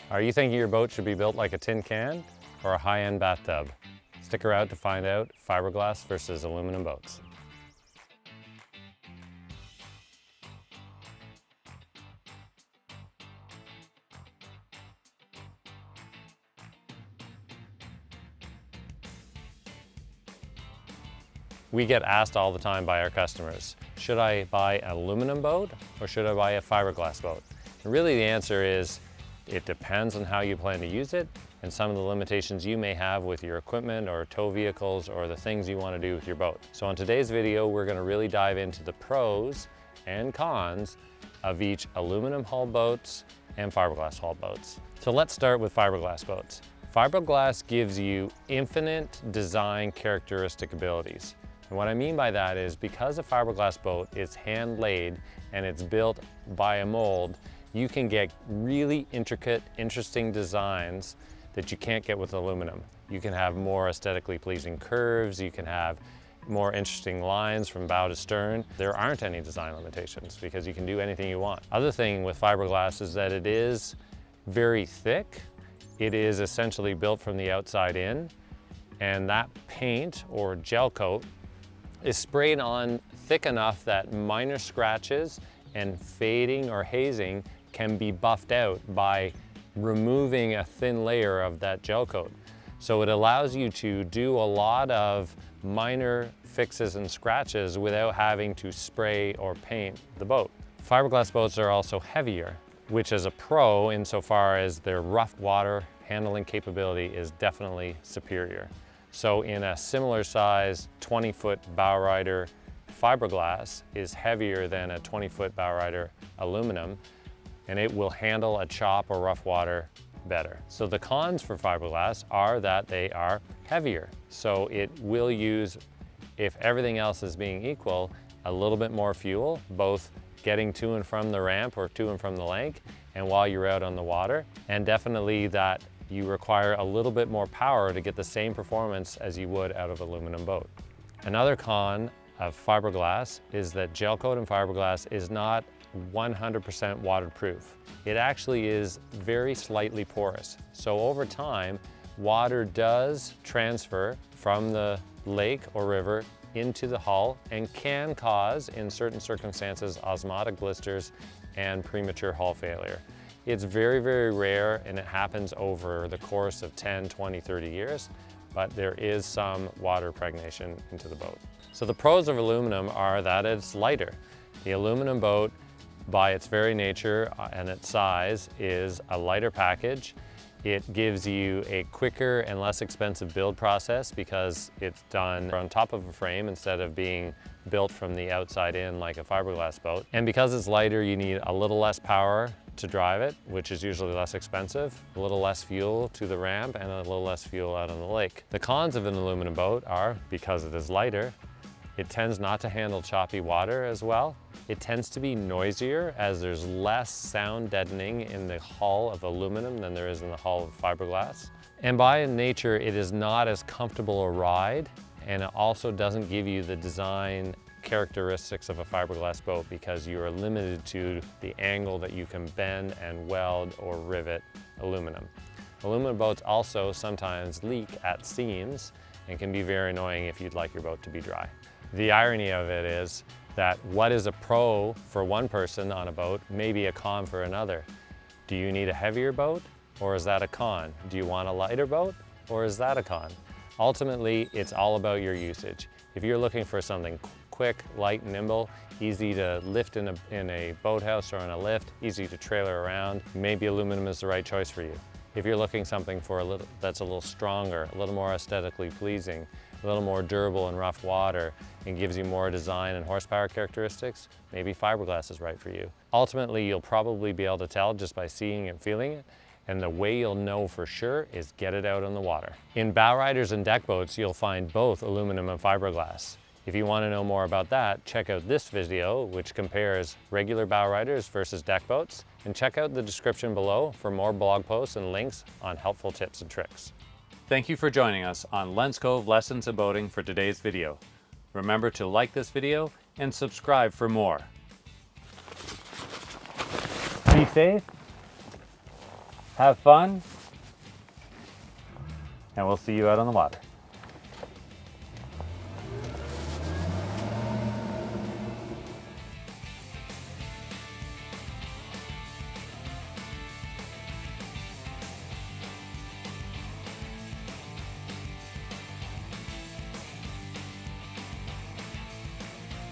Are you thinking your boat should be built like a tin can or a high-end bathtub? Stick around to find out fiberglass versus aluminum boats. We get asked all the time by our customers, should I buy an aluminum boat or should I buy a fiberglass boat? And really the answer is, it depends on how you plan to use it and some of the limitations you may have with your equipment or tow vehicles or the things you want to do with your boat. So on today's video, we're going to really dive into the pros and cons of each aluminum hull boats and fiberglass hull boats. So let's start with fiberglass boats. Fiberglass gives you infinite design characteristic abilities. And what I mean by that is because a fiberglass boat is hand laid and it's built by a mold, you can get really intricate, interesting designs that you can't get with aluminum. You can have more aesthetically pleasing curves, you can have more interesting lines from bow to stern. There aren't any design limitations because you can do anything you want. Other thing with fiberglass is that it is very thick. It is essentially built from the outside in, and that paint or gel coat is sprayed on thick enough that minor scratches and fading or hazing can be buffed out by removing a thin layer of that gel coat. So it allows you to do a lot of minor fixes and scratches without having to spray or paint the boat. Fiberglass boats are also heavier, which is a pro insofar as their rough water handling capability is definitely superior. So in a similar size 20-foot Bowrider, fiberglass is heavier than a 20-foot Bowrider aluminum, and it will handle a chop or rough water better. So the cons for fiberglass are that they are heavier. So it will use, if everything else is being equal, a little bit more fuel, both getting to and from the ramp or to and from the lake, and while you're out on the water, and definitely that you require a little bit more power to get the same performance as you would out of an aluminum boat. Another con of fiberglass is that gel coat in fiberglass is not 100% waterproof. It actually is very slightly porous. So over time, water does transfer from the lake or river into the hull and can cause, in certain circumstances, osmotic blisters and premature hull failure. It's very, very rare and it happens over the course of 10, 20, 30 years, but there is some water pregnation into the boat. So the pros of aluminum are that it's lighter. The aluminum boat, by its very nature and its size, is a lighter package. It gives you a quicker and less expensive build process because it's done on top of a frame instead of being built from the outside in like a fiberglass boat. And because it's lighter, you need a little less power to drive it, which is usually less expensive, a little less fuel to the ramp, and a little less fuel out on the lake. The cons of an aluminum boat are, because it is lighter, it tends not to handle choppy water as well. It tends to be noisier as there's less sound deadening in the hull of aluminum than there is in the hull of fiberglass. And by nature, it is not as comfortable a ride, and it also doesn't give you the design characteristics of a fiberglass boat because you are limited to the angle that you can bend and weld or rivet aluminum. Aluminum boats also sometimes leak at seams and can be very annoying if you'd like your boat to be dry. The irony of it is that what is a pro for one person on a boat may be a con for another. Do you need a heavier boat, or is that a con? Do you want a lighter boat, or is that a con? Ultimately, it's all about your usage. If you're looking for something quick, light, nimble, easy to lift in a boathouse or on a lift, easy to trailer around, maybe aluminum is the right choice for you. If you're looking something for that's a little stronger, a little more aesthetically pleasing, a little more durable in rough water, and gives you more design and horsepower characteristics, maybe fiberglass is right for you. Ultimately, you'll probably be able to tell just by seeing and feeling it, and the way you'll know for sure is get it out on the water. In Bowriders and deck boats, you'll find both aluminum and fiberglass. If you want to know more about that, check out this video, which compares regular Bowriders versus deck boats, and check out the description below for more blog posts and links on helpful tips and tricks. Thank you for joining us on Lens Cove Lessons in Boating for today's video. Remember to like this video and subscribe for more. Be safe have fun, and we'll see you out on the water.